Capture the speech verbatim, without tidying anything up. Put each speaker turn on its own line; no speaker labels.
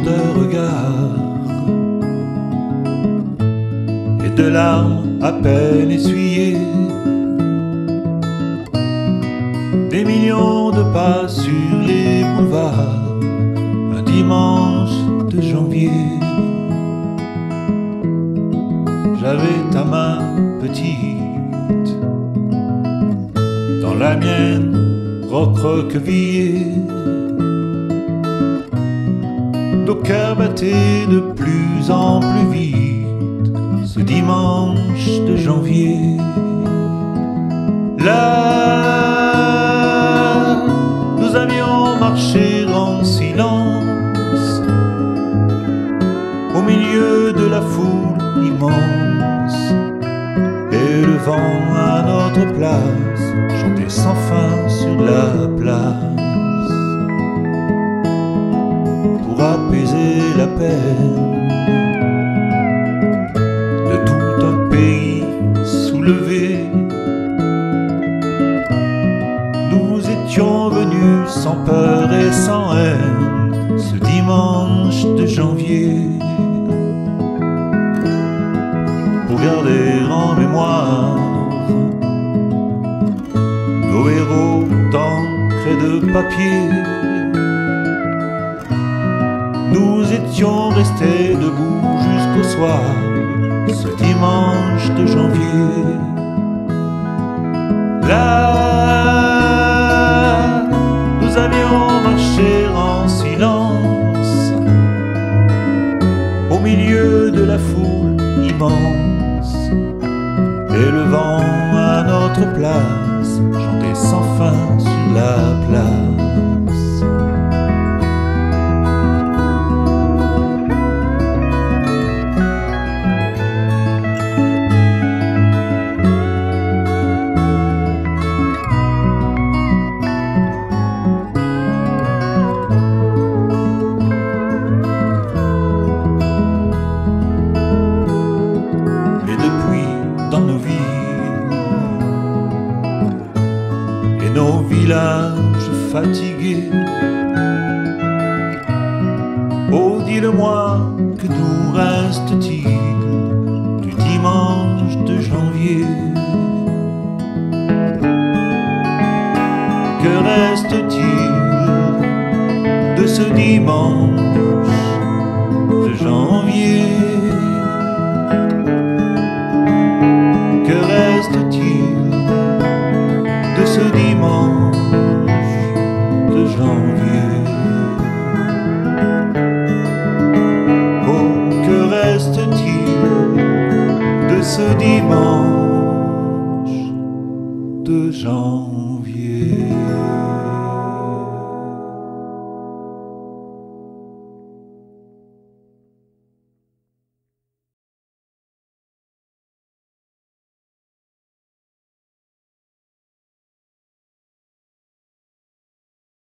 de regards et de larmes à peine essuyées, des millions de pas sur les boulevards, un dimanche de janvier. J'avais ta main petite dans la mienne recroquevillée. Nos cœurs battaient de plus en plus vite ce dimanche de janvier. Là, nous avions marché en silence au milieu de la foule immense, et le vent à notre place chantait sans fin sur la place pour apaiser la peine de tout un pays soulevé. Nous étions venus sans peur et sans haine ce dimanche de janvier, pour garder en mémoire nos héros d'encre et de papier. Nous étions restés debout jusqu'au soir ce dimanche de janvier. Là, nous avions marché en silence au milieu de la foule immense, et le vent à notre place chantait sans fin sur la place. Dans nos villes et nos villages fatigués, oh, dis-le-moi, que nous reste-t-il du dimanche de janvier? Que reste-t-il de ce dimanche de janvier?